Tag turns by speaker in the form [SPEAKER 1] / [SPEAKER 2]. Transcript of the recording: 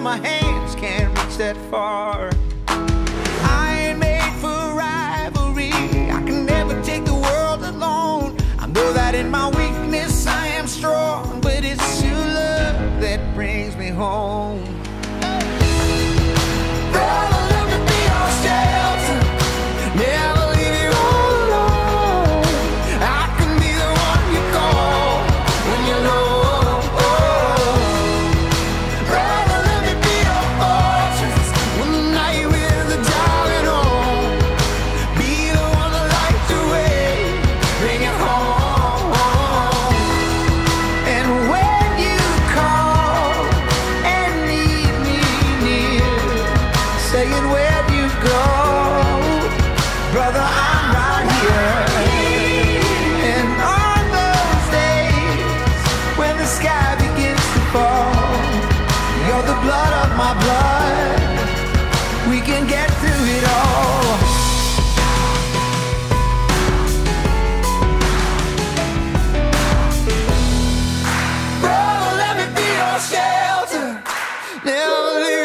[SPEAKER 1] my hands can't reach that far. I ain't made for rivalry. I can never take the world alone. I know that in my weakness I am strong, but it's your love that brings me home. Brother, let me be your shelter. Never leave you all alone. I can be the one you call when you're low. Brother, let me be your fortress when the night with the darling on. Be the one to light the way, bring it home. And when you call and need me near, saying where you go, brother, I'm right here. And on those days when the sky begins to fall, you're the blood of my blood. We can get through it all. Brother, let me be your shelter. Never leave